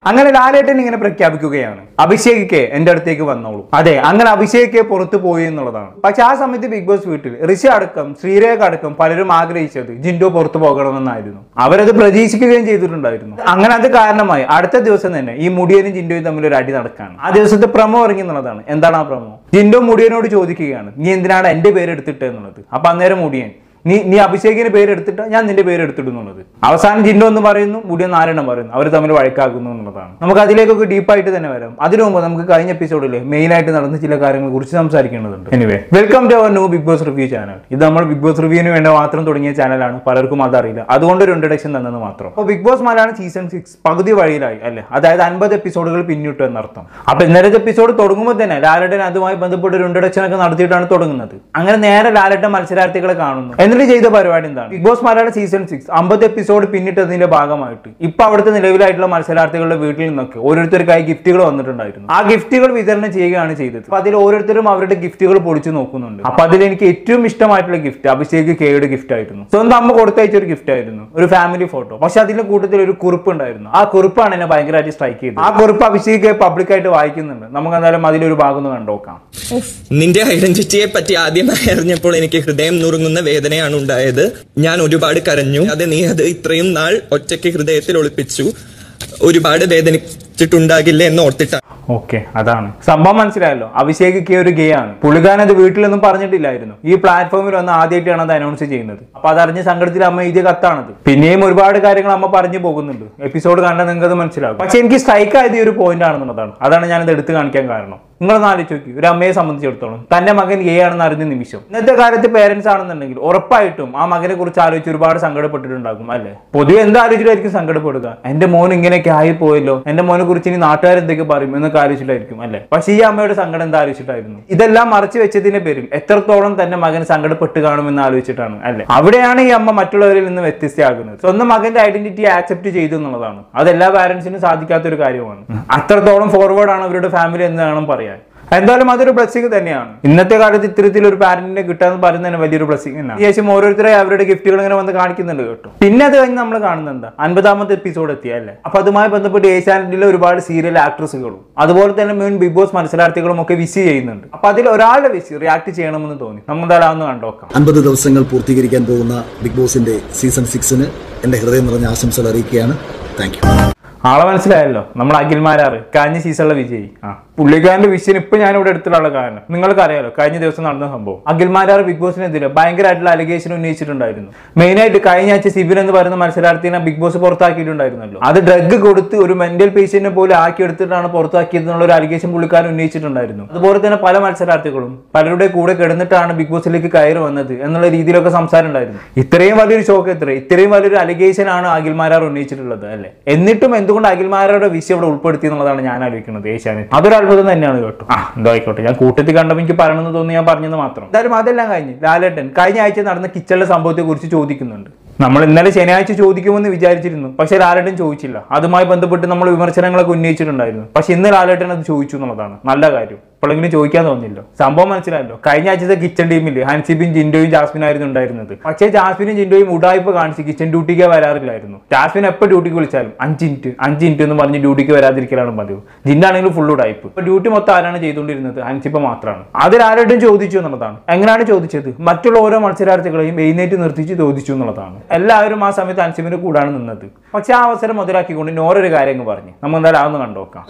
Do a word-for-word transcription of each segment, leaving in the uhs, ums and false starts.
അങ്ങനെ ലാലേട്ടൻ ഇങ്ങനെ പ്രഖ്യാപിക്കുകയാണ്, അഭിഷേക് കെ എന്റെ അടുത്തേക്ക് വന്നോളൂ. അതെ, അങ്ങനെ അഭിഷേക് കെ പുറത്തു പോയി എന്നുള്ളതാണ്. പക്ഷെ ആ സമയത്ത് ബിഗ് ബോസ് വീട്ടിൽ ഋഷി അടക്കം ശ്രീരേഖ അടക്കം പലരും ആഗ്രഹിച്ചത് ജിൻഡോ പുറത്തു പോകണമെന്നായിരുന്നു. അവരത് പ്രതീക്ഷിക്കുകയും ചെയ്തിട്ടുണ്ടായിരുന്നു. അങ്ങനെ അത് കാരണമായി അടുത്ത ദിവസം തന്നെ ഈ മുടിയനും ജിൻഡോയും തമ്മിൽ ഒരു അടി നടക്കാണ്. ആ ദിവസത്തെ പ്രമോ ഇറങ്ങി എന്നുള്ളതാണ്. എന്താണ് ആ പ്രമോ? ജിൻഡോ മുടിയനോട് ചോദിക്കുകയാണ്, നീ എന്തിനാണ് എന്റെ പേര് എടുത്തിട്ട് എന്നുള്ളത്. അപ്പൊ അന്നേരം മുടിയൻ, നീ നീ അഭിഷേകിന്റെ പേര് എടുത്തിട്ട് ഞാൻ നിന്റെ പേര് എടുത്തിടുന്നുള്ളത്. അവസാനം ജിൻഡോ എന്ന് പറയുന്നു, മുടിയൻ നാലെണ്ണം പറയുന്നു. അവർ തമ്മിൽ വഴക്കാക്കുന്നു എന്നുള്ളതാണ്. നമുക്ക് അതിലേക്കൊക്കെ ഡീപ്പായിട്ട് തന്നെ വരാം. അതിനു മുമ്പ് നമുക്ക് കഴിഞ്ഞ എപ്പിസോഡിൽ മെയിൻ ആയിട്ട് നടന്ന ചില കാര്യങ്ങളെ കുറിച്ച് സംസാരിക്കേണ്ടതുണ്ട്. Anyway, welcome to our new Big Boss review channel. ഇത് നമ്മൾ ബിഗ് ബോസ് റിവ്യൂവിന് വേണ്ടി മാത്രം തുടങ്ങിയ ചാനലാണ്. പലർക്കും അതറിയില്ല, അതുകൊണ്ട് ഒരു ഇൻട്രഡക്ഷൻ തന്നെന്ന് മാത്രം. അപ്പോൾ Big Boss Malayalam season six പകുതി വഴിയിലായി അല്ലേ, അതായത് അൻപത് എപ്പിസോഡുകൾ പിന്നിട്ടു എന്നർത്ഥം. അപ്പൊ ഇന്നലത്തെ എപ്പിസോഡ് തുടങ്ങുമ്പോൾ തന്നെ ലാലേട്ടൻ അതുമായി ബന്ധപ്പെട്ട ഒരു ഇൻട്രഡക്ഷൻ ഒക്കെ നടത്തിയിട്ടാണ് തുടങ്ങുന്നത്. അങ്ങനെ നേരെ ലാലേട്ടൻ മത്സരാർത്ഥികളെ കാണുന്നു. എന്നിട്ട് ചെയ്ത പരിപാടി എന്താണ്? Big Boss Malayalam season six അമ്പത് എപ്പിസോഡ് പിന്നിട്ടതിന്റെ ഭാഗമായിട്ട് ഇപ്പൊ അവിടുത്തെ നിലവിലായിട്ടുള്ള മത്സരാർത്ഥികളുടെ വീട്ടിൽ നിന്നൊക്കെ ഓരോരുത്തർക്കായി ഗിഫ്റ്റുകൾ വന്നിട്ടുണ്ടായിരുന്നു. ആ ഗിഫ്റ്റുകൾ വിതരണം ചെയ്യുകയാണ് ചെയ്തത്. അപ്പൊ അതിൽ ഓരോരുത്തരും അവരുടെ ഗിഫ്റ്റുകൾ പൊളിച്ചു നോക്കുന്നുണ്ട്. അപ്പൊ അതിൽ എനിക്ക് ഏറ്റവും ഇഷ്ടമായിട്ടുള്ള ഗിഫ്റ്റ് അഭിഷേക് കെയുടെ ഗിഫ്റ്റ് ആയിരുന്നു. സ്വന്തം അമ്മ കൊടുത്തയച്ച ഒരു ഗിഫ്റ്റ് ആയിരുന്നു, ഒരു ഫാമിലി ഫോട്ടോ. പക്ഷെ അതിന്റെ കൂട്ടത്തിൽ ഒരു കുറിപ്പ് ഉണ്ടായിരുന്നു. ആ കുറിപ്പാണ് എന്നെ ഭയങ്കരമായിട്ട് സ്ട്രൈക്ക് ചെയ്തത്. ആ കുറിപ്പ് അഭിഷേക് കെ പബ്ലിക്കായിട്ട് വായിക്കുന്നുണ്ട്. നമുക്ക് എന്തായാലും അതിലൊരു ഭാഗം ഒന്ന് കണ്ടോക്കാം. നിന്റെ ഐഡന്റിറ്റിയെ പറ്റി ആദ്യമായി അറിഞ്ഞപ്പോൾ എനിക്ക് ഹൃദയം നുറുങ്ങുന്ന വേദനയാണ് ഉണ്ടായത്. ഞാൻ ഒരുപാട് കരഞ്ഞു. അത് നീ അത് ഇത്രയും നാൾ ഒറ്റയ്ക്ക് ഹൃദയത്തിൽ ഒളിപ്പിച്ചു. ഒരുപാട് വേദനിച്ചിട്ടുണ്ടാകില്ല എന്ന് ഓർത്തിട്ടാണ്. ഓക്കെ, അതാണ് സംഭവം. മനസ്സിലായല്ലോ. അഭിഷേക് കെ ഒരു ഗേ ആണ്. പുള്ളിക്കാരൻ അത് വീട്ടിലൊന്നും പറഞ്ഞിട്ടില്ലായിരുന്നു. ഈ പ്ലാറ്റ്ഫോമിൽ വന്ന് ആദ്യമായിട്ടാണ് അത് അനൗൺസ് ചെയ്യുന്നത്. അപ്പൊ അതറിഞ്ഞ സങ്കടത്തിൽ അമ്മ എഴുതിയ കത്താണത്. പിന്നെയും ഒരുപാട് കാര്യങ്ങൾ അമ്മ പറഞ്ഞു പോകുന്നുണ്ട്. എപ്പിസോഡ് കണ്ടാൽ നിങ്ങൾക്ക് അത് മനസ്സിലാവും. പക്ഷെ എനിക്ക് സ്ട്രൈക്ക് ആയത് ഈ ഒരു പോയിന്റ് ആണെന്നുള്ളതാണ്. അതാണ് ഞാനത് എടുത്ത് കാണിക്കാൻ കാരണം. നിങ്ങളൊന്ന് ആലോചിച്ച് നോക്കി, ഒരു അമ്മയെ സംബന്ധിച്ചിടത്തോളം തന്റെ മകൻ ഗേ ആണെന്ന് അറിഞ്ഞ നിമിഷം ഇന്നത്തെ കാലത്ത് പേരൻസ് ആണെന്നുണ്ടെങ്കിൽ ഉറപ്പായിട്ടും ആ മകനെ കുറിച്ച് ആലോചിച്ച് ഒരുപാട് സങ്കടപ്പെട്ടിട്ടുണ്ടാകും അല്ലെ. പൊതുവെ എന്താലോചിച്ചിട്ടായിരിക്കും സങ്കടപ്പെടുക? എന്റെ മോൻ ഇങ്ങനെയൊക്കെ ആയി പോയല്ലോ, എന്റെ മോനെ കുറിച്ച് ഇനി നാട്ടുകാർ എന്തൊക്കെ പറയും എന്നൊക്കെ ആലോചിച്ചിട്ടായിരിക്കും അല്ലെ. പക്ഷെ ഈ അമ്മയുടെ സങ്കടം എന്താ ആലോചിച്ചിട്ടായിരുന്നു? ഇതെല്ലാം മറച്ചു വെച്ചതിന്റെ പേരിൽ എത്രത്തോളം തന്നെ മകൻ സങ്കടപ്പെട്ട് കാണുമെന്ന് ആലോചിച്ചിട്ടാണ് അല്ലെ. അവിടെയാണ് ഈ അമ്മ മറ്റുള്ളവരിൽ നിന്ന് വ്യത്യസ്തയാകുന്നത്. സ്വന്തം മകന്റെ ഐഡന്റിറ്റി ആക്സെപ്റ്റ് ചെയ്തു എന്നുള്ളതാണ്. അതെല്ലാ പാരന്റ്സിനും സാധിക്കാത്ത ഒരു കാര്യമാണ്. അത്രത്തോളം ഫോർവേഡ് ആണ് അവരുടെ ഫാമിലി എന്ന് വേണം പറയാൻ. എന്തായാലും അതൊരു ബ്ലെസ്സിംഗ് തന്നെയാണ്. ഇന്നത്തെ കാലത്ത് ഇത്തരത്തിൽ ഒരു പാരന്റിനെ കിട്ടാന്ന് പറയുന്നത് തന്നെ വലിയൊരു ബ്ലെസ്സിംഗ് തന്നെയാണ്. ശേഷം ഓരോരുത്തരെ അവരുടെ ഗിഫ്റ്റുകൾ ഇങ്ങനെ വന്ന് കാണിക്കുന്നുണ്ട് കേട്ടോ. പിന്നെ അത് കഴിഞ്ഞ് നമ്മൾ കാണുന്നത് എന്താ, അൻപതാമത്തെ എപ്പിസോഡ് എത്തിയല്ലേ. അപ്പൊ അതുമായി ബന്ധപ്പെട്ട് ഏഷ്യാനെറ്റിലെ ഒരുപാട് സീരിയൽ ആക്ട്രസുകളും അതുപോലെ തന്നെ മുൻ ബിഗ് ബോസ് മത്സരാർത്ഥികളും ഒക്കെ വിഷ് ചെയ്യുന്നുണ്ട്. അപ്പൊ അതിൽ ഒരാളുടെ വിഷ് റിയാക്ട് ചെയ്യണമെന്ന് തോന്നി. നമ്മൾ എന്തായാലും ഒന്ന് കണ്ടോക്കാം. അൻപത് ദിവസങ്ങൾ പൂർത്തീകരിക്കാൻ പോകുന്ന ബിഗ് ബോസിന്റെ സീസൺ സിക്സിന് എന്റെ ഹൃദയം നിറഞ്ഞ ആശംസകൾ അറിയിക്കുകയാണ്. Thank you. ആളെ മനസ്സിലായല്ലോ, നമ്മൾ അഖിൽമാരാറ് കഴിഞ്ഞ സീസണിലെ വിജയി. ആ പുള്ളിക്കാരന്റെ വിഷയം ഇപ്പൊ ഞാൻ ഇവിടെ എടുത്തിട്ടുള്ള കാരണം നിങ്ങൾക്ക് അറിയാലോ. കഴിഞ്ഞ ദിവസം നടന്ന സംഭവം, അഖിൽമാരാറ് ബിഗ് ബോസിനെതിരെ ഭയങ്കരമായിട്ടുള്ള അലിഗേഷൻ ഉന്നയിച്ചിട്ടുണ്ടായിരുന്നു. മെയിൻ ആയിട്ട് കഴിഞ്ഞ ആഴ്ച സിബിൻ എന്ന് പറയുന്ന മത്സരാർത്ഥിനെ ബിഗ് ബോസ് പുറത്താക്കിയിട്ടുണ്ടായിരുന്നല്ലോ. അത് ഡ്രഗ് കൊടുത്ത് ഒരു മെന്റൽ പേഷ്യന്റിനെ പോലും ആക്കി എടുത്തിട്ടാണ് പുറത്താക്കിയത് എന്നുള്ള ഒരു അലിഗേഷൻ പുള്ളിക്കാരൻ ഉന്നയിച്ചിട്ടുണ്ടായിരുന്നു. അതുപോലെ തന്നെ പല മത്സരാർത്ഥികളും പലരുടെ കൂടെ കിടന്നിട്ടാണ് ബിഗ് ബോസിലേക്ക് കയറി വന്നത് എന്നുള്ള രീതിയിലൊക്കെ സംസാരം ഉണ്ടായിരുന്നു. ഇത്രയും വലിയൊരു ഷോക്ക് എത്ര ഇത്രയും വലിയൊരു അലിഗേഷൻ ആണ് അഖിൽമാരാർ ഉന്നയിച്ചിട്ടുള്ളത് അല്ലെ. എന്നിട്ടും എന്തുകൊണ്ട് അഖിൽമാരുടെ വിഷയം ഇവിടെ ഉൾപ്പെടുത്തി എന്നുള്ളതാണ് ഞാൻ ആലോചിക്കുന്നത്. ഏഷ്യാനെറ്റ് അതൊരു അത്ഭുതം തന്നെയാണ് കേട്ടോ. ആ എന്തോ ആയിക്കോട്ടെ, ഞാൻ കൂട്ടത്തിൽ കണ്ടപ്പോൾ എനിക്ക് പറയണമെന്ന് തോന്നി, ഞാൻ പറഞ്ഞത് മാത്രം. എന്തായാലും അതെല്ലാം കഴിഞ്ഞ് ലാലേട്ടൻ കഴിഞ്ഞ ആഴ്ച നടന്ന കിച്ചണിലെ സംഭവത്തെ കുറിച്ച് ചോദിക്കുന്നുണ്ട്. നമ്മൾ ഇന്നലെ ശനിയാഴ്ച ചോദിക്കുമെന്ന് വിചാരിച്ചിരുന്നു, പക്ഷെ ലാലേട്ടൻ ചോദിച്ചില്ല. അതുമായി ബന്ധപ്പെട്ട് നമ്മൾ വിമർശനങ്ങളൊക്കെ ഉന്നയിച്ചിട്ടുണ്ടായിരുന്നു. പക്ഷെ ഇന്ന് ലാലേട്ടൻ അത് ചോദിച്ചു എന്നുള്ളതാണ് നല്ല കാര്യം. ഇപ്പോഴെങ്കിലും ചോദിക്കാൻ തോന്നില്ലോ. സംഭവം മനസ്സിലായല്ലോ. കഴിഞ്ഞ ആഴ്ചത്തെ കിച്ചൺ ടീമിൽ ഹൻസിബിൻ ജിൻഡോയും ജാസ്മിനും ആയിരുന്നു ഉണ്ടായിരുന്നത്. പക്ഷേ ജാസ്മിനും ജിൻഡോയും ഉടായ്പ കാണിച്ച് കിച്ചൺ ഡ്യൂട്ടിക്ക് വരാറില്ലായിരുന്നു. ജാസ്മിൻ എപ്പോൾ ഡ്യൂട്ടിക്ക് വിളിച്ചാലും അഞ്ച് മിനിറ്റ് അഞ്ച് മിനിറ്റ് എന്ന് പറഞ്ഞ് ഡ്യൂട്ടിക്ക് വരാതിരിക്കലാണ് പതിവ്. ജിന്നാണെങ്കിലും ഫുൾ ഉടായ്പ്. ഇപ്പൊ ഡ്യൂട്ടി മൊത്തം ആരാണ് ചെയ്തുകൊണ്ടിരുന്നത്? ഹൻസിബ മാത്രമാണ്. അതിൽ ആരോടും ചോദിച്ചു എന്നുള്ളതാണ്. എങ്ങനെയാണ് ചോദിച്ചത്? മറ്റുള്ള ഓരോ മത്സരാർത്ഥികളെയും എഴുന്നേറ്റ് നിർത്തിച്ച് ചോദിച്ചു എന്നുള്ളതാണ്. എല്ലാവരും ആ സമയത്ത് ഹൻസിബിന്റെ കൂടാണ് നിന്നത്. പക്ഷെ ആ അവസരം മുതലാക്കിക്കൊണ്ട് നോറൊരു കാര്യം പറഞ്ഞ് നമ്മൾ എന്തായാലും അതൊന്ന് കണ്ടോക്കാം.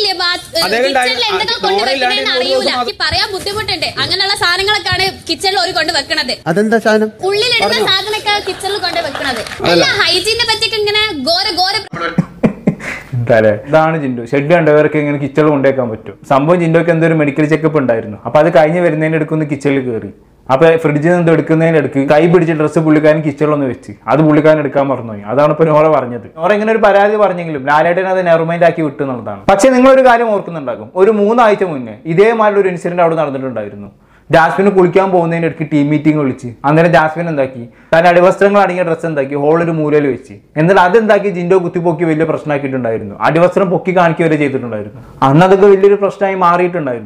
പറയാൻ ബുദ്ധിമുട്ടുണ്ട്. അങ്ങനെയുള്ള സാധനങ്ങളൊക്കെയാണ് കിച്ചണിൽ ഒരു കൊണ്ട് വെക്കണത്. അതെന്താ സാധനം? ഉള്ളിലിടുന്ന സാധനമൊക്കെ കിച്ചണിൽ കൊണ്ട് വെക്കണത്. അല്ല, ഹൈജീനെ പറ്റിയൊക്കെ ഇങ്ങനെ ഘോര ഘോര ഇതാണ് ജിൻഡോ. ഷെഡ് കണ്ടവർക്ക് ഇങ്ങനെ കിച്ചണിൽ കൊണ്ടുവയ്ക്കാൻ പറ്റും. സംഭവം ജിൻഡോക്ക് എന്തോ ഒരു മെഡിക്കൽ ചെക്കപ്പ് ഉണ്ടായിരുന്നു. അപ്പൊ അത് കഴിഞ്ഞ് വരുന്നതിന് എടുക്കുന്ന കിച്ചണിൽ കയറി. അപ്പൊ ഫ്രിഡ്ജിൽ നിന്ന് എടുക്കുന്നതിന് എടുക്ക് കൈ പിടിച്ച ഡ്രസ്സ് പുള്ളിക്കാരൻ കിച്ചണിലൊന്ന് വെച്ച് അത് പുള്ളിക്കാരൻ എടുക്കാൻ മറന്നുപോയി. അതാണ് ഇപ്പൊ നോറ പറഞ്ഞത്. നോറ ഇങ്ങനെ ഒരു പരാതി പറഞ്ഞെങ്കിലും ലാലേട്ടൻ അത് നെർമൈൻഡ് ആക്കി വിട്ടു എന്നുള്ളതാണ്. പക്ഷെ നിങ്ങളൊരു കാര്യം ഓർക്കുന്നുണ്ടാകും, ഒരു മൂന്നാഴ്ച മുന്നേ ഇതേമാതിരി ഒരു ഇൻസിഡന്റ് അവിടെ നടന്നിട്ടുണ്ടായിരുന്നു. ജാസ്മിന് കുളിക്കാൻ പോകുന്നതിന് ഇടയ്ക്ക് ടീം മീറ്റിംഗ് വിളിച്ച് അന്നേരം ജാസ്മിൻ എന്താക്കി, തന്റെ അടിവസ്ത്രങ്ങൾ അടങ്ങിയ ഡ്രസ്സ് എന്താക്കി ഹോളൊരു മൂലയിൽ വെച്ച്. എന്നാൽ അതെന്താക്കി ജിൻഡോ കുത്തിപ്പൊക്കി വലിയ പ്രശ്നമാക്കിയിട്ടുണ്ടായിരുന്നു. അടിവസ്ത്രം പൊക്കി കാണിക്കുക വരെ ചെയ്തിട്ടുണ്ടായിരുന്നു. അന്ന് അതൊക്കെ വലിയൊരു പ്രശ്നമായി മാറിയിട്ടുണ്ടായിരുന്നു.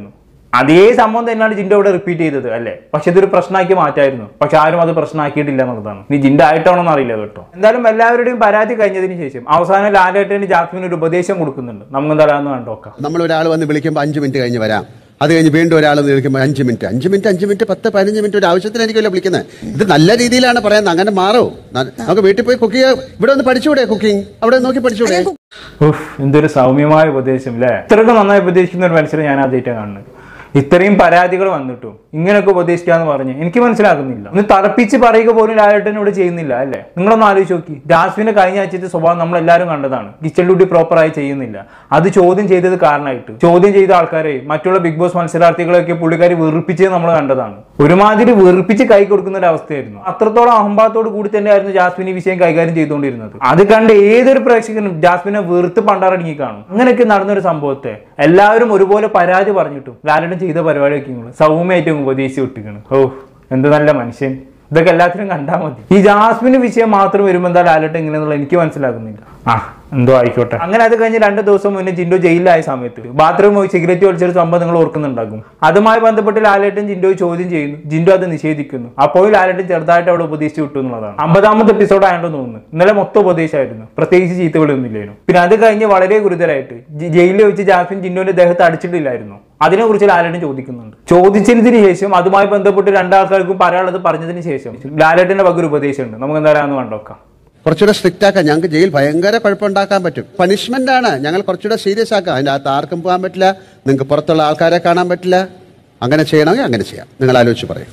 അതേ സംഭവം തന്നെയാണ് ജിൻഡോ ഇവിടെ റിപ്പീറ്റ് ചെയ്തത് അല്ലേ. പക്ഷെ ഇതൊരു പ്രശ്നമാക്കി മാറ്റായിരുന്നു. പക്ഷെ ആരും അത് പ്രശ്നമാക്കിയിട്ടില്ല എന്നുള്ളതാണ്. ഇനി ജിൻഡോ ആയിട്ടാണോന്ന് അറിയില്ല കേട്ടോ. എന്തായാലും എല്ലാവരുടെയും പരാതി കഴിഞ്ഞതിന് ശേഷം അവസാനം ലാലേട്ടന് ജാസ്മിന് ഒരു ഉപദേശം കൊടുക്കുന്നുണ്ട്. നമുക്ക് എന്തായാലും കണ്ടോക്കാം. നമ്മൾ ഒരാൾ വന്ന് വിളിക്കുമ്പോൾ അഞ്ച് മിനിറ്റ് കഴിഞ്ഞ് വരാം, അത് കഴിഞ്ഞ് വീണ്ടും ഒരാൾ വിളിക്കുമ്പോൾ അഞ്ച് മിനിറ്റ് അഞ്ച് മിനിറ്റ് അഞ്ച് മിനിറ്റ് പത്ത് പതിനഞ്ച് മിനിറ്റ് ഒരു ആവശ്യത്തിന് എനിക്കല്ലോ വിളിക്കുന്നത്. ഇത് നല്ല രീതിയിലാണ് പറയുന്നത്. അങ്ങനെ മാറോ? നമുക്ക് വീട്ടിൽ പോയി കുക്ക് ചെയ്യുക. ഇവിടെ ഒന്ന് പഠിച്ചുകൂടെ കുക്കിംഗ്? അവിടെ നോക്കി പഠിച്ചുകൂടെ? എന്തൊരു സൗമ്യമായ ഉപദേശം അല്ലേ. ഇത്രയൊക്കെ നന്നായി ഉപദേശിക്കുന്ന ഒരു മനുഷ്യരെ ഞാൻ ആദ്യമായിട്ടാണ് കാണുന്നത്. ഇത്രയും പരാതികൾ വന്നിട്ടും ഇങ്ങനെയൊക്കെ ഉപദേശിക്കാന്ന് പറഞ്ഞ് എനിക്ക് മനസ്സിലാക്കുന്നില്ല. ഒന്ന് തറപ്പിച്ച് പറയുക പോലും ലാലേട്ടൻ ഇവിടെ ചെയ്യുന്നില്ല അല്ലേ. നിങ്ങളൊന്ന് ആലോചിച്ച് നോക്കി. ജാസ്മിന്റെ കഴിഞ്ഞ ആഴ്ചത്തെ സ്വഭാവം നമ്മൾ എല്ലാവരും കണ്ടതാണ്. കിച്ചൺ ഡ്യൂട്ടി പ്രോപ്പറായി ചെയ്യുന്നില്ല. അത് ചോദ്യം ചെയ്തത് കാരണമായിട്ട് ചോദ്യം ചെയ്ത ആൾക്കാരെ മറ്റുള്ള ബിഗ് ബോസ് മത്സരാർത്ഥികളെയൊക്കെ പുള്ളിക്കാരി വെറുപ്പിച്ചത് നമ്മൾ കണ്ടതാണ്. ഒരുമാതിരി വെറുപ്പിച്ച് കൈ കൊടുക്കുന്ന ഒരു അവസ്ഥയായിരുന്നു. അത്രത്തോളം അഹംഭാവത്തോട് കൂടി തന്നെയായിരുന്നു ജാസ്മിൻ ഈ വിഷയം കൈകാര്യം ചെയ്തുകൊണ്ടിരുന്നത്. അത് കണ്ട് ഏതൊരു പ്രേക്ഷകനും ജാസ്മിനെ വെറുത്ത് പണ്ടാറടങ്ങി കാണും. അങ്ങനെയൊക്കെ നടന്നൊരു സംഭവത്തെ എല്ലാവരും ഒരുപോലെ പരാതി പറഞ്ഞിട്ടും ലാലേട്ടൻ ചെയ്ത പരിപാടിയൊക്കെ സൗമ്യമായിട്ട് ഉപദേശിച്ച് വിട്ടിരിക്കണം. ഓ എന്ത് നല്ല മനുഷ്യൻ. ഇതൊക്കെ എല്ലാത്തിനും കണ്ടാൽ മതി. ഈ ജാസ്മിന് വിഷയം മാത്രം വരുമ്പോൾ എന്താ ലാലേട്ടൻ ഇങ്ങനെയെന്നുള്ള എനിക്ക് മനസ്സിലാക്കുന്നില്ല. ആ എന്തോ ആയിക്കോട്ടെ. അങ്ങനെ അത് കഴിഞ്ഞ് രണ്ട് ദിവസം മുന്നേ ജിൻഡോ ജയിലിലായ സമയത്ത് ബാത്റൂം പോയി സിഗരറ്റ് വലിച്ചൊരു സംഭവം നിങ്ങൾ ഓർക്കുന്നുണ്ടാകും. അതുമായി ബന്ധപ്പെട്ട് ലാലേട്ടൻ ജിൻഡോ ചോദ്യം ചെയ്യുന്നു. ജിൻഡോ അത് നിഷേധിക്കുന്നു. അപ്പോൾ ലാലേട്ടൻ ചെറുതായിട്ട് അവിടെ ഉപദേശിച്ച് വിട്ടു എന്നുള്ളതാണ്. അമ്പതാമത്തെ എപ്പിസോഡ് ആയതുകൊണ്ട് തോന്നുന്നു. ഇന്നലെ മൊത്തം ഉപദേശമായിരുന്നു. പ്രത്യേകിച്ച് ചീത്തവിളിയൊന്നുമില്ലായിരുന്നു. പിന്നെ അത് കഴിഞ്ഞ് വളരെ ഗുരുതരമായിട്ട് ജയിലിൽ വെച്ച് ജാസ്മിൻ ജിൻഡോന്റെ ദേഹത്ത് അടിച്ചിട്ടില്ലായിരുന്നു. അതിനെക്കുറിച്ച് ലാലേട്ടൻ ചോദിക്കുന്നുണ്ട്. ചോദിച്ചതിന് ശേഷം അതുമായി ബന്ധപ്പെട്ട് രണ്ടാൾക്കാർക്കും പറയാനുള്ളത് പറഞ്ഞതിന് ശേഷം ലാലേട്ടന്റെ വക ഒരു ഉപദേശമുണ്ട്. നമുക്ക് എന്തായാലും കണ്ടോക്കാം. കുറച്ചുകൂടെ സ്ട്രിക്റ്റ് ആക്കാം. ഞങ്ങൾക്ക് ജയിൽ ഭയങ്കര കുഴപ്പമുണ്ടാക്കാൻ പറ്റും. പണിഷ്മെന്റ് ആണ്. ഞങ്ങൾ കുറച്ചുകൂടെ സീരിയസ് ആക്കാം. അതിൻ്റെ അകത്ത് ആർക്കും പോകാൻ പറ്റില്ല. നിങ്ങൾക്ക് പുറത്തുള്ള ആൾക്കാരെ കാണാൻ പറ്റില്ല. അങ്ങനെ ചെയ്യണമെങ്കിൽ അങ്ങനെ ചെയ്യാം. നിങ്ങൾ ആലോചിച്ച് പറയും.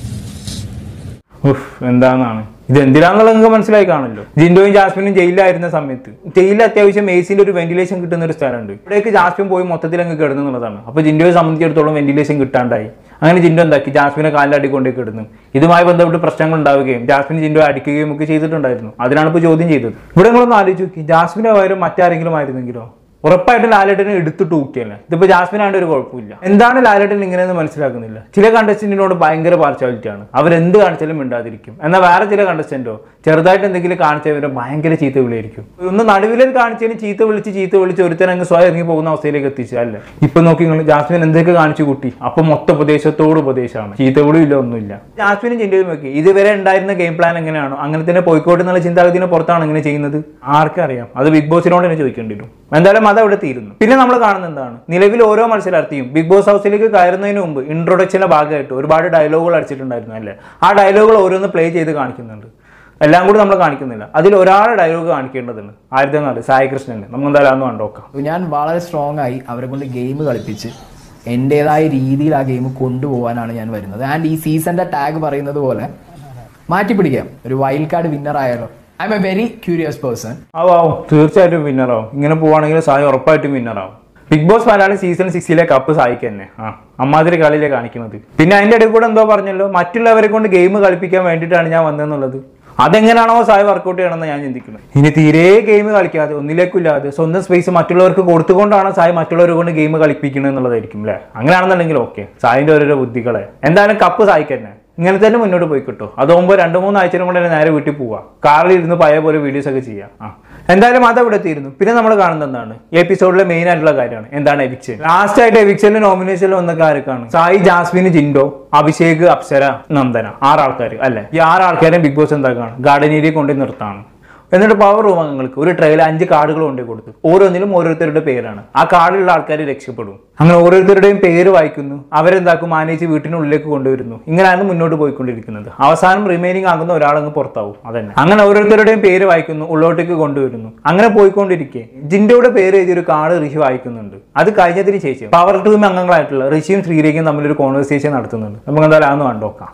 എന്താണെന്നാണ് ഇത് എന്തിനാന്നുള്ളത് നിങ്ങൾക്ക് മനസ്സിലായി കാണല്ലോ. ജിൻഡോയും ജാസ്മിനും ജയിലിലായിരുന്ന സമയത്ത് ജയിലിൽ അത്യാവശ്യം എ സിന്റെ ഒരു വെന്റിലേഷൻ കിട്ടുന്ന ഒരു സ്ഥലമുണ്ട്. ഇവിടേക്ക് ജാസ്മിൻ പോയി മൊത്തത്തിൽ അങ്ങ് കിടന്നു എന്നുള്ളതാണ്. അപ്പൊ ജിൻഡോയെ സംബന്ധിച്ചിടത്തോളം വെന്റിലേഷൻ കിട്ടാണ്ടായി. അങ്ങനെ ജിൻഡോ എന്താക്കി ജാസ്മിനെ കാലിൽ അടിക്കൊണ്ടേ കിടന്നു. ഇതുമായി ബന്ധപ്പെട്ട് പ്രശ്നങ്ങൾ ഉണ്ടാവുകയും ജാസ്മിൻ ജിൻഡോ അടിക്കുകയും ഒക്കെ ചെയ്തിട്ടുണ്ടായിരുന്നു. അതിനാണ് ഇപ്പോൾ ചോദ്യം ചെയ്തത്. ഇവിടെ നിങ്ങളൊന്ന് ആലോചിച്ച് നോക്കി. ജാസ്മിനെ പകരം മറ്റാരെങ്കിലും ആയിരുന്നെങ്കിലോ ഉറപ്പായിട്ടും ലാലേട്ടനെ എടുത്തിട്ട് ഊക്കിയല്ലേ. ഇതിപ്പോ ജാസ്മിനാണ്ട് ഒരു കുഴപ്പമില്ല. എന്താണ് ലാലേട്ടൻ ഇങ്ങനെയെന്ന് മനസ്സിലാക്കുന്നില്ല. ചില കണ്ടസ്റ്റന്റിനോട് ഭയങ്കര പാർഷ്യാലിറ്റി ആണ്. അവരെന്ത് കാണിച്ചാലും മിണ്ടാതിരിക്കും. എന്നാൽ വേറെ ചില കണ്ടസ്റ്റന്റോ ചെറുതായിട്ട് എന്തെങ്കിലും കാണിച്ചവരെ ഭയങ്കര ചീത്ത വിളിയായിരിക്കും. ഒന്ന് നടുവിലേക്ക് കാണിച്ചതിന് ചീത്ത വിളിച്ച് ചീത്ത വിളിച്ച് ഒരുത്തൻ അങ്ങ് സ്വയം ഇറങ്ങി പോകുന്ന അവസ്ഥയിലേക്ക് എത്തിച്ചു അല്ലേ. ഇപ്പൊ നോക്കി നിങ്ങൾ ജാസ്മിൻ എന്തൊക്കെ കാണിച്ചു കൂട്ടി. അപ്പൊ മൊത്തം ഉപദേശത്തോട് ഉപദേശമാണ്. ചീത്ത വിളിയും ഇല്ല, ഒന്നുമില്ല. ജാസ്മിനും ജിൻഡോയും നോക്കി ഇതുവരെ ഉണ്ടായിരുന്ന ഗെയിം പ്ലാൻ എങ്ങനെയാണോ അങ്ങനെ തന്നെ പോയിക്കോട്ടെ എന്നുള്ള ചിന്താഗതിന് പുറത്താണ് ഇങ്ങനെ ചെയ്യുന്നത്. ആർക്കറിയാം. അത് ബിഗ് ബോസിനോട് തന്നെ ചോദിക്കേണ്ടി വരും. എന്തായാലും അത് അവിടെ തീരുന്നു. പിന്നെ നമ്മൾ കാണുന്നത് എന്താണ്, നിലവിൽ ഓരോ മത്സരാർത്ഥിയും ബിഗ് ബോസ് ഹൗസിലേക്ക് കയറുന്നതിന് മുമ്പ് ഇൻട്രൊഡക്ഷന്റെ ഭാഗമായിട്ട് ഒരുപാട് ഡയലോഗുകൾ അടിച്ചിട്ടുണ്ടായിരുന്നു അല്ലേ. ആ ഡയലോഗുകൾ ഓരോന്ന് പ്ലേ ചെയ്ത് കാണിക്കുന്നുണ്ട്. എല്ലാം കൂടി നമ്മൾ കാണിക്കുന്നില്ല. അതിൽ ഒരാളെ ഡയലോഗ് കാണിക്കേണ്ടതുണ്ട്. ആയിരത്തി നാല് സായി കൃഷ്ണന്റെ. നമുക്ക് എന്തായാലും കണ്ടോക്കാം. ഞാൻ വളരെ സ്ട്രോങ് ആയി അവരെ കൊണ്ട് ഗെയിം കളിപ്പിച്ച് എൻ്റെതായ രീതിയിൽ ആ ഗെയിം കൊണ്ടുപോകാനാണ് ഞാൻ വരുന്നത്. ആൻഡ് ഈ സീസണിന്റെ ടാഗ് പറയുന്നത് പോലെ മാറ്റിപ്പിടിക്കാം. ഒരു വൈൽഡ് കാർഡ് വിന്നർ ആയാലോ. I'm a very curious person. ആവും, തീർച്ചയായിട്ടും വിന്നറാവും. ഇങ്ങനെ പോവാണെങ്കിൽ സായി ഉറപ്പായിട്ടും വിന്നറാവും. ബിഗ് ബോസ് മലയാളം സീസൺ സിക്സിലെ കപ്പ് സായിക്ക് തന്നെ. ആ അമ്മാതിരി കളിയിലെ കാണിക്കുന്നത്. പിന്നെ അതിന്റെ ഇടയിൽ കൂടെ എന്തോ പറഞ്ഞല്ലോ, മറ്റുള്ളവരെ കൊണ്ട് ഗെയിം കളിപ്പിക്കാൻ വേണ്ടിയിട്ടാണ് ഞാൻ വന്നതെന്നുള്ളത്. അതെങ്ങനെയാണോ സായി വർക്കൗട്ട് ചെയ്യണമെന്ന് ഞാൻ ചിന്തിക്കുന്നത്. ഇനി തീരെ ഗെയിം കളിക്കാതെ ഒന്നിലേക്കില്ലാതെ സ്വന്തം സ്പേസ് മറ്റുള്ളവർക്ക് കൊടുത്തുകൊണ്ടാണ് സായി മറ്റുള്ളവരെ കൊണ്ട് ഗെയിം കളിപ്പിക്കുന്നത് എന്നുള്ളതായിരിക്കും അല്ലേ. അങ്ങനെയാണെന്നുണ്ടെങ്കിൽ ഓക്കെ, സായിന്റെ ഓരോരോ ബുദ്ധികളെ. എന്തായാലും കപ്പ് സായിക്ക് തന്നെ. ഇങ്ങനെ തന്നെ മുന്നോട്ട് പോയി കിട്ടും. അതാകുമ്പോൾ രണ്ട് മൂന്ന് ആഴ്ചയും കൊണ്ട് തന്നെ നേരെ വീട്ടിൽ പോവാം. കാറിൽ ഇരുന്ന് പഴയ പോലെ വീഡിയോസ് ഒക്കെ ചെയ്യാം. ആ എന്തായാലും അത് അവിടെ തീരുന്നു. പിന്നെ നമ്മൾ കാണുന്നത് എന്താണ്, ഈ എപ്പിസോഡിലെ മെയിൻ ആയിട്ടുള്ള കാര്യമാണ് എന്താണ് എവിക്ഷൻ. ലാസ്റ്റ് ആയിട്ട് എവിക്ഷനിൽ നോമിനേഷനിൽ വന്ന ആരൊക്കെയാണ്? സായി, ജാസ്മിൻ, ജിൻഡോ, അഭിഷേക്, അപ്സര, നന്ദന. ആറാൾക്കാർ അല്ലെ. ഈ ആറാൾക്കാരെയും ബിഗ് ബോസ് എന്താക്കാണ്, ഗാർഡൻ ഏരിയ കൊണ്ട് നിർത്താണ്. എന്നിട്ട് പവർ റൂം അംഗങ്ങൾക്ക് ഒരു ട്രെയിൽ അഞ്ച് കാർഡുകൾ കൊണ്ടു കൊടുത്തു. ഓരോന്നിലും ഓരോരുത്തരുടെ പേരാണ്. ആ കാർഡിലുള്ള ആൾക്കാർ രക്ഷപ്പെടും. അങ്ങനെ ഓരോരുത്തരുടെയും പേര് വായിക്കുന്നു. അവരെന്താക്കും, മാനേജ് വീട്ടിനുള്ളിലേക്ക് കൊണ്ടുവരുന്നു. ഇങ്ങനെയാണ് മുന്നോട്ട് പോയിക്കൊണ്ടിരിക്കുന്നത്. അവസാനം റിമൈനിങ് ആകുന്ന ഒരാളങ്ങ് പുറത്താവും. അതന്നെ. അങ്ങനെ ഓരോരുത്തരുടെയും പേര് വായിക്കുന്നു, ഉള്ളോട്ടേക്ക് കൊണ്ടുവരുന്നു. അങ്ങനെ പോയിക്കൊണ്ടിരിക്കെ ജിൻഡോയുടെ പേര് എഴുതിയൊരു കാർഡ് ഋഷി വായിക്കുന്നുണ്ട്. അത് കഴിഞ്ഞതിന് ശേഷം പവർ ടീം അംഗങ്ങളായിട്ടുള്ള ഋഷിയും ശ്രീരേഖയും തമ്മിലൊരു കോൺവെർസേഷൻ നടത്തുന്നുണ്ട്. നമുക്ക് എന്തായാലും അതൊന്ന് കണ്ടോക്കാം.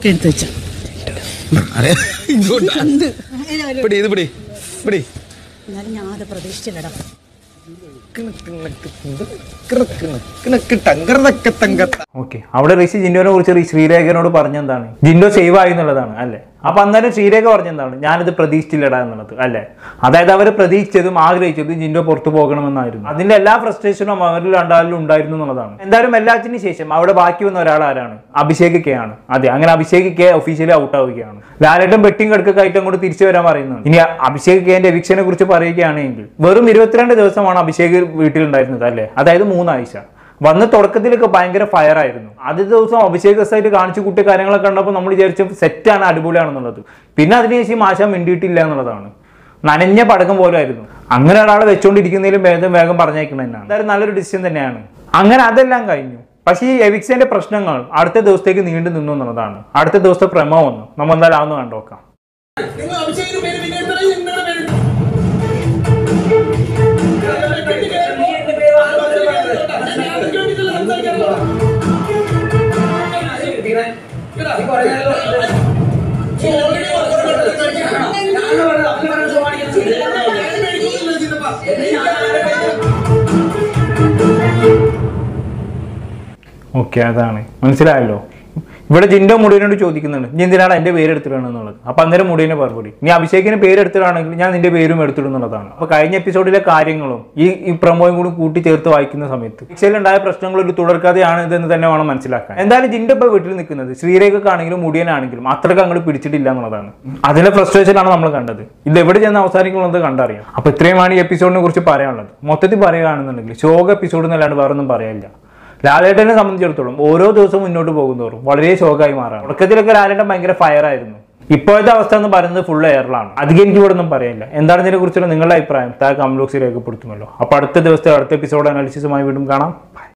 ഞാനത് പ്രതീക്ഷിച്ചില്ലടാ. ഓക്കെ, അവിടെ ഋഷി ജിൻഡോനെ കുറിച്ച് ശ്രീരേഖനോട് പറഞ്ഞെന്താണ്, ജിൻഡോ സേവ് ആയി എന്നുള്ളതാണ് അല്ലെ. അപ്പൊ അന്നേരം ശ്രീരേഖ പറഞ്ഞെന്താണ്, ഞാനിത് പ്രതീക്ഷിച്ചില്ലടാ എന്നുള്ളത് അല്ലെ. അതായത് അവർ പ്രതീക്ഷിച്ചതും ആഗ്രഹിച്ചതും ജിൻഡോ പുറത്തു പോകണമെന്നായിരുന്നു. അതിന്റെ എല്ലാ ഫ്രസ്ട്രേഷനും അവരിൽ രണ്ടാളിലും ഉണ്ടായിരുന്നു എന്നുള്ളതാണ്. എന്തായാലും എല്ലാത്തിനും ശേഷം അവിടെ ബാക്കി വന്ന ഒരാൾ ആരാണ്? അഭിഷേക് കെ ആണ്. അതെ, അങ്ങനെ അഭിഷേക് കെ ഒഫീഷ്യലി ഔട്ട് ആവുകയാണ്. ലാലേട്ടൻ ബെറ്റിംഗ് കടുക്കൊക്കെ ആയിട്ട് അങ്ങോട്ട് തിരിച്ചു വരാൻ പറയുന്നത്. ഇനി അഭിഷേക് കെന്റെ എവിക്ഷനെ കുറിച്ച് പറയുകയാണെങ്കിൽ വെറും ഇരുപത്തിരണ്ട് ദിവസമാണ് അഭിഷേക് വീട്ടിലുണ്ടായിരുന്നത് അല്ലെ. അതായത് മൂന്നാഴ്ച. വന്ന തുടക്കത്തിലൊക്കെ ഭയങ്കര ഫയർ ആയിരുന്നു. ആദ്യത്തെ ദിവസം അഭിഷേക് രസമായിട്ട് കാണിച്ചു കൂട്ടിയ കാര്യങ്ങളൊക്കെ കണ്ടപ്പോൾ നമ്മൾ വിചാരിച്ചു സെറ്റാണ്, അടിപൊളിയാണെന്നുള്ളത്. പിന്നെ അതിനുശേഷം ആശ മിണ്ടിയിട്ടില്ല എന്നുള്ളതാണ്. നനഞ്ഞ പടക്കം പോലെ ആയിരുന്നു. അങ്ങനെ ഒരാളെ വെച്ചുകൊണ്ടിരിക്കുന്നതിലും വേഗം വേഗം പറഞ്ഞേക്കണം തന്നെയാണ്. എന്തായാലും നല്ലൊരു ഡിസിഷൻ തന്നെയാണ്. അങ്ങനെ അതെല്ലാം കഴിഞ്ഞു. പക്ഷേ ഈ എവിക്സിന്റെ പ്രശ്നങ്ങൾ അടുത്ത ദിവസത്തേക്ക് നീണ്ടു നിന്നു എന്നുള്ളതാണ്. അടുത്ത ദിവസത്തെ പ്രമോ വന്നു. നമ്മൾ എന്തായാലും ആവുന്ന കണ്ടോക്കാം. ഓക്കെ, അതാണ് മനസ്സിലായല്ലോ. ഇവിടെ ജിൻഡോ മുടിയനോട് ചോദിക്കുന്നുണ്ട്, നീ എന്തിനാണ് എന്റെ പേര് എടുത്തിടാണെന്നുള്ളത്. അപ്പൊ അന്നേരം മുടിയനെ മറുപടി, നീ അഭിഷേകിന് പേര് എടുത്തിടാണെങ്കിൽ ഞാൻ നിന്റെ പേരും എടുത്തിടും എന്നുള്ളതാണ്. അപ്പൊ കഴിഞ്ഞ എപ്പിസോഡിലെ കാര്യങ്ങളും ഈ ഈ പ്രമോയും കൂടി കൂട്ടി ചേർത്ത് വായിക്കുന്ന സമയത്ത് ഇക്സയിലുണ്ടായ പ്രശ്നങ്ങൾ ഒരു തുടർക്കഥയാണ് ഇതെന്ന് തന്നെ വേണം മനസ്സിലാക്കാൻ. എന്തായാലും ജിൻഡോ ഇപ്പൊ വീട്ടിൽ നിൽക്കുന്നത് ശ്രീരേഖക്കാണെങ്കിലും മുടിയനാണെങ്കിലും അത്രക്ക് അങ്ങോട്ട് പിടിച്ചിട്ടില്ല എന്നുള്ളതാണ്. അതിലെ ഫ്രസ്ട്രേഷനാണ് നമ്മൾ കണ്ടത്. ഇത് എവിടെ ചെന്ന് അവസാനിക്കുന്നത് കണ്ടറിയാം. അപ്പൊ ഇത്രയുമാണ് ഈ എപ്പിസോഡിനെ കുറിച്ച് പറയാനുള്ളത്. മൊത്തത്തിൽ പറയുകയാണെന്നുണ്ടെങ്കിൽ ശോക എപ്പിസോഡ് എന്നല്ലാണ്ട് വേറൊന്നും പറയാനില്ല. ലാലേട്ടനെ സംബന്ധിച്ചിടത്തോളം ഓരോ ദിവസവും മുന്നോട്ട് പോകുന്നതോറും വളരെ ശോകമായി മാറാം. തുടക്കത്തിലൊക്കെ ലാലേട്ടൻ ഭയങ്കര ഫയർ ആയിരുന്നു. ഇപ്പോഴത്തെ അവസ്ഥ എന്ന് പറയുന്നത് ഫുൾ എയറിലാണ്. അധികം എനിക്ക് ഇവിടെ ഒന്നും പറയാനില്ല. എന്താണ് ഇതിനെ കുറിച്ചുള്ള നിങ്ങളുടെ അഭിപ്രായം താഴെ കമന്റ് ബോക്സിൽ രേഖപ്പെടുത്തുമല്ലോ. അപ്പൊ അടുത്ത ദിവസത്തെ അടുത്ത എപ്പിസോഡ് അനാലിസിസുമായി വീണ്ടും കാണാം.